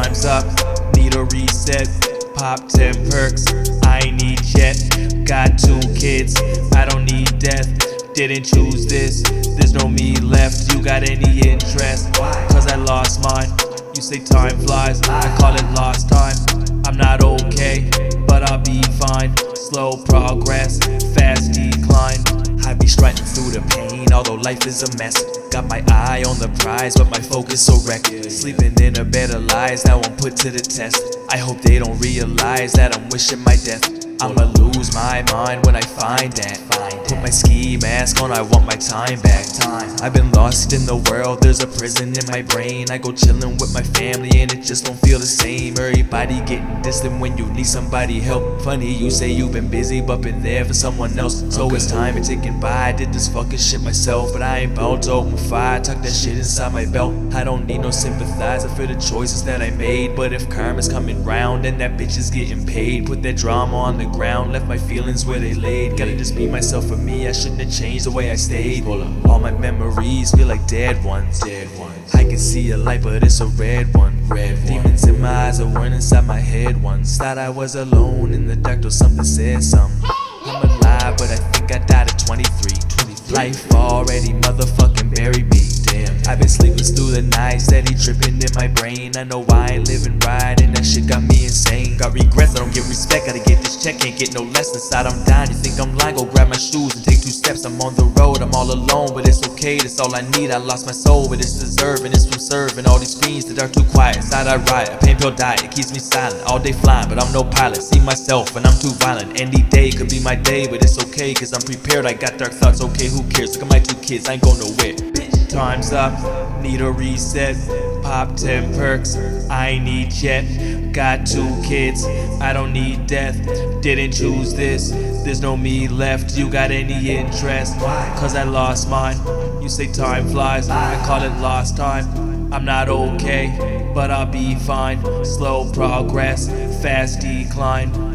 Time's up, need a reset. Pop 10 perks, I ain't need jet. Got 2 kids, I don't need death. Didn't choose this, there's no me left. You got any interest? Cause I lost mine. You say time flies, I call it lost time. I'm not okay, but I'll be fine. Slow progress, fast decline. I be striding through the pain, although life is a mess. Got my eye on the prize, but my focus so wrecked. Sleeping in a bed of lies, now I'm put to the test. I hope they don't realize that I'm wishing my death. I'ma lose my mind when I find that. Put my ski mask on, I want my time back. I've been lost in the world, there's a prison in my brain. I go chillin' with my family and it just don't feel the same. Everybody getting distant when you need somebody help. Funny you say you've been busy but been there for someone else. So it's time to ticking by, I did this fucking shit myself. But I ain't bound to open fire, tuck that shit inside my belt. I don't need no sympathizer for the choices that I made. But if karma's coming round and that bitch is getting paid, put that drama on the ground, left my feelings where they laid. Gotta just be myself for me, I shouldn't have changed the way I stayed. All my memories feel like dead ones. I can see a light but it's a red one. Demons in my eyes are one inside my head once. Thought I was alone in the dark till something said something. I'm alive but I think I died at 23. Life already motherfucking buried me. Damn, I've been sleepless through the night, steady tripping in my brain. I know I ain't living right and that shit got me insane. Got regrets, I don't get respect, gotta get this check, can't get no less. Inside I'm dying, you think I'm lying, go grab my shoes and take 2 steps. I'm on the road, I'm all alone, but it's okay, that's all I need. I lost my soul, but it's deserving, it's from serving all these fiends that are too quiet. Inside I riot, a pain pill diet, it keeps me silent. All day flying, but I'm no pilot, see myself and I'm too violent. Any day could be my day, but it's okay, cause I'm prepared. I got dark thoughts, okay, who cares? Look at my 2 kids, I ain't going nowhere. Time's up, need a reset. Pop 10 perks, I ain't need jet. Got 2 kids, I don't need death. Didn't choose this, there's no me left. You got any interest? Cause I lost mine. You say time flies, I call it lost time. I'm not okay, but I'll be fine. Slow progress, fast decline.